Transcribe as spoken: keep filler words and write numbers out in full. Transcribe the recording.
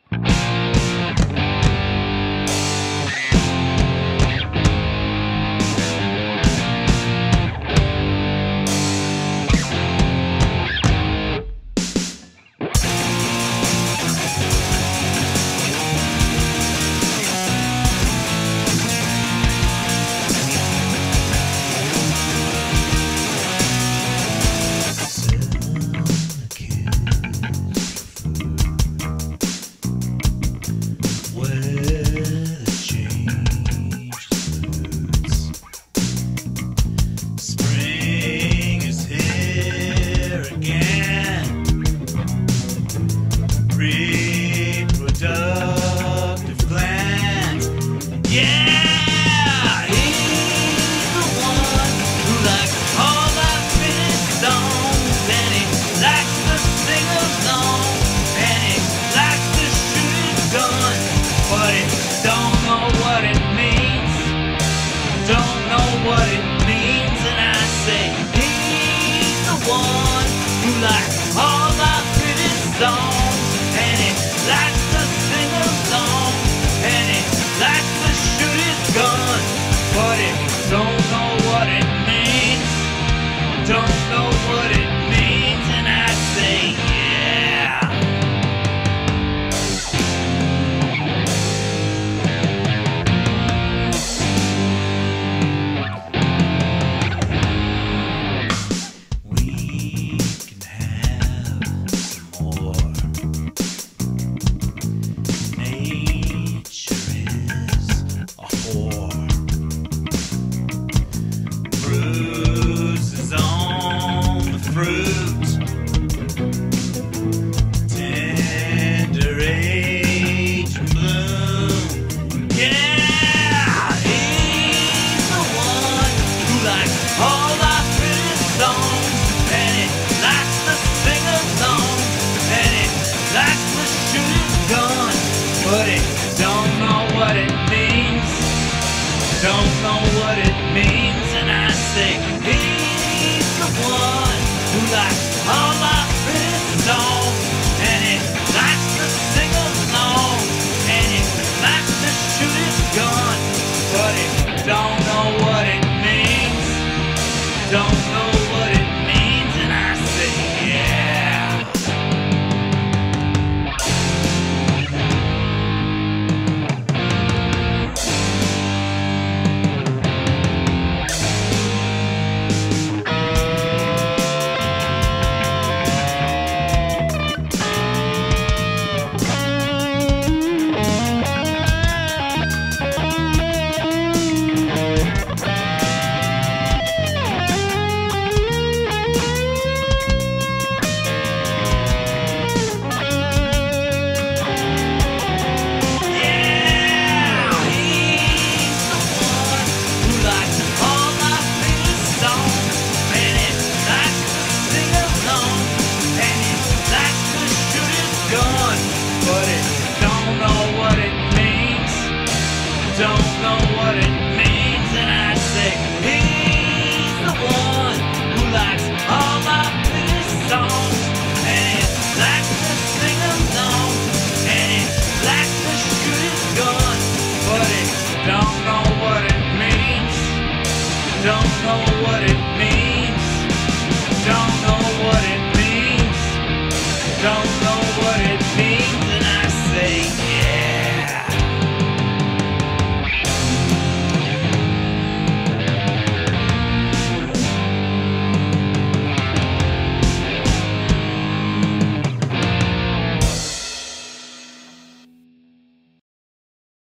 Reproductive glands. Yeah, he's the one who likes all our finished songs, and he likes to sing along, and he likes to shoot his gun, but he don't know what it means, don't know what it means, and I say he's the one who likes all our finished songs, and he likes to sing along, and he likes to shoot his gun, but he don't know what it means, don't know what it means, and I say yeah. We can have some more. Nature is a whore. Bruises on the fruit, tender age and bloom. Yeah, he's the one who likes all our pretty songs, and he likes to sing along, and he likes to shoot his gun, but he don't know what it means, don't know what it means, and I say he's the one who likes all our pretty songs, and he likes to sing along, and he likes to shoot his gun, but he don't know what it means, don't know what it means, and I say yeah. Don't know what it means, and I say he's the one who likes all my pretty songs, and he likes to sing along, and he likes to shoot his gun, but he don't know what it means, don't know what it means, don't know what it means, don't know